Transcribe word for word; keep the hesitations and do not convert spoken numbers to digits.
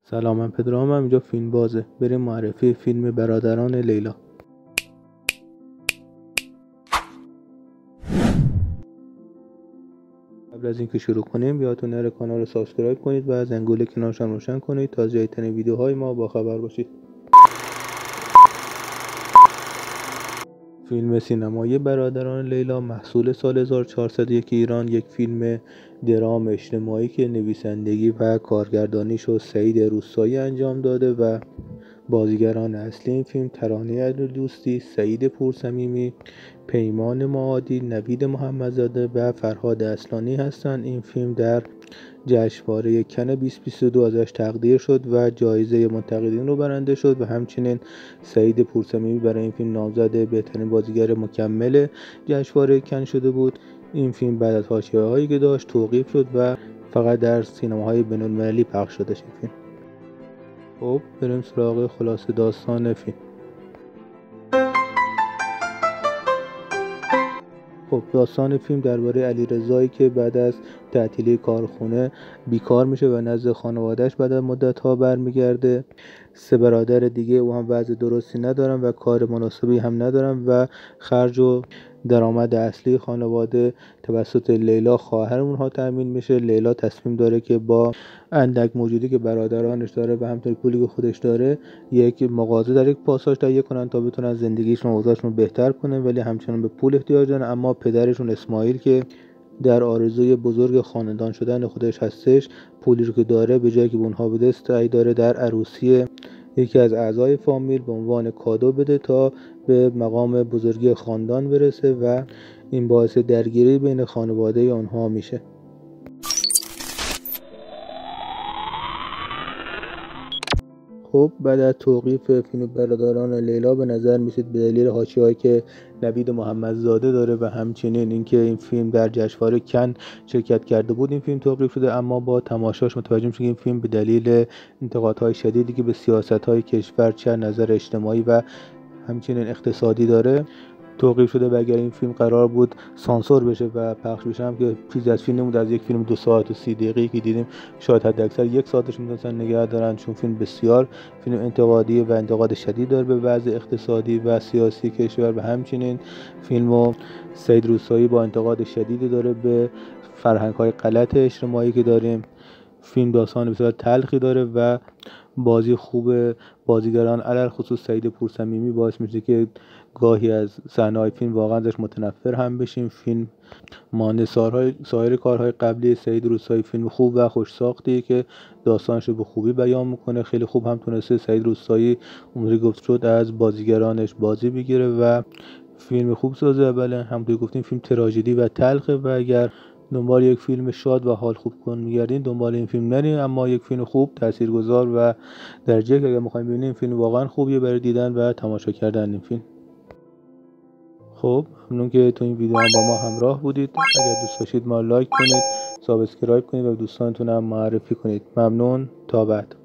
سلام، من پدرام، هم اینجا فیلم بازه. بریم معرفی فیلم برادران لیلا. قبل از اینکه شروع کنیم یادتون نره کانال رو سابسکرایب کنید و زنگوله کنارش هم روشن کنید تا از جدیدترین ویدیوهای ما با خبر باشید. فیلم سینمایی برادران لیلا محصول سال هزار و چهارصد و یک ایران، یک فیلم درام اجتماعی که نویسندگی و کارگردانیشو سعید روستایی انجام داده و بازیگران اصلی این فیلم ترانه عبدالدوستی، سعید پورصمیمی، پیمان معادی، نوید محمدزاده و فرهاد اصلانی هستند. این فیلم در جشنواره کن بیست بیست و دو ازش تقدیر شد و جایزه منتقدین رو برنده شد و همچنین سعید پورصمیمی برای این فیلم نامزد بهترین بازیگر مکمل جشنواره کن شده بود. این فیلم بعد از حاشیه‌هایی که داشت توقیف شد و فقط در سینماهای بین‌المللی پخش شدش این فیلم. خب بریم سراغ خلاصه داستان فیلم. خب داستان فیلم درباره علیرضایی که بعد از تعطیلی کارخونه بیکار میشه و نزد خانواده‌اش بعد از مدت‌ها برمیگرده. سه برادر دیگه او هم وضع درستی ندارن و کار مناسبی هم ندارن و خرج و درآمد اصلی خانواده توسط لیلا خواهر اونها تامین میشه. لیلا تصمیم داره که با اندک موجودی که برادرانش داره و همینطور پولی که خودش داره یک مغازه در یک پاساژ تهیه کنن تا بتونن زندگیشون و اوضاعشون بهتر کنن، ولی همچنان به پول احتیاج دارن. اما پدرشون اسماعیل که در آرزوی بزرگ خاندان شدن خودش هستش، پولی رو که داره به جایی که به اونها بده سعی داره در عروسی یکی از اعضای فامیل به عنوان کادو بده تا به مقام بزرگی خاندان برسه و این باعث درگیری بین خانواده آنها میشه. خب بعد از توقیف فیلم برادران لیلا به نظر میسید به دلیل حاشیه‌هایی که نوید محمدزاده داره و همچنین اینکه این فیلم در جشنواره کن شرکت کرده بود این فیلم توقیف شده، اما با تماشاش متوجه میشه که این فیلم به دلیل انتقادهای شدیدی که به سیاست‌های کشور چه نظر اجتماعی و همچنین اقتصادی داره توقیف شده و اگر این فیلم قرار بود سانسور بشه و پخش بشه هم که چیزی از فیلم نمود. از یک فیلم دو ساعت و سی دقیقه‌ای که دیدیم شاید حد اکثر یک ساعتش میتونن نگه دارن، چون فیلم بسیار فیلم انتقادی و انتقاد شدید داره به وضع اقتصادی و سیاسی کشور و همچنین فیلمو سعید روستایی با انتقاد شدیدی داره به فرهنگ‌های غلط اجتماعی که داریم. فیلم داستان بسیار تلخی داره و بازی خوب بازیگران علل خصوص سعید پورصمیمی باعث میشه که گاهی از صحنه‌های فیلم واقعا ازش متنفر هم بشیم. فیلم مانند سایر کارهای قبلی سعید روستایی فیلم خوب و خوش ساختیه که داستانش رو به خوبی بیان میکنه. خیلی خوب هم تونسته سعید روستایی اونجوری گفت شد از بازیگرانش بازی بگیره و فیلم خوب سازه. اولا همونطور گفتیم فیلم تراژدی و تلخه و اگر دنبال یک فیلم شاد و حال خوب کن میگردین دنبال این فیلم نرین، اما یک فیلم خوب تاثیرگذار و درجه که اگر میخوایم ببینیم فیلم واقعا خوبیه برای دیدن و تماشا کردن این فیلم. خب ممنون که تو این ویدیو هم با ما همراه بودید. اگر دوست داشتید ما لایک کنید، سابسکرایب کنید و دوستانتون هم معرفی کنید. ممنون، تا بعد.